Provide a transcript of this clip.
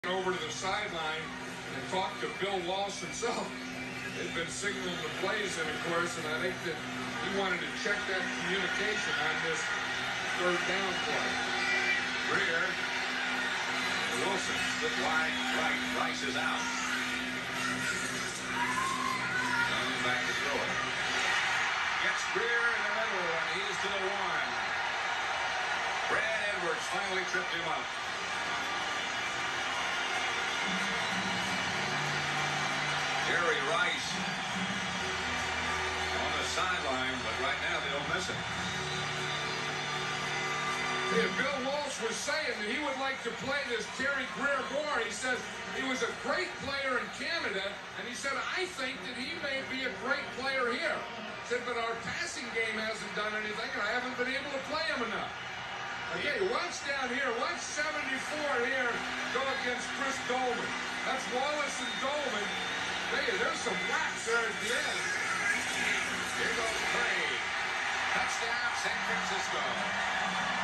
over to the sideline and talked to Bill Wallace himself. They'd been signaling the plays, and of course, and I think that he wanted to check that communication on this third down play. Greer. Wilson split wide right. Rice is out. Comes back to throw it. Gets Greer in the middle, and he's to the one. Brad Edwards finally tripped him up. Jerry Rice on the sideline, but right now they'll miss him. Yeah, Bill Walsh was saying that he would like to play this Terry Greer more. He says he was a great player in Canada, and he said, I think that he may be a great player here. He said, but our passing game hasn't done anything, and I haven't been able to play him enough. Okay, watch down here. Watch 74 here go against Chris Doleman. That's Wallace and Doleman. There's some whacks there at the end. Here goes Craig. Touchdown, San Francisco.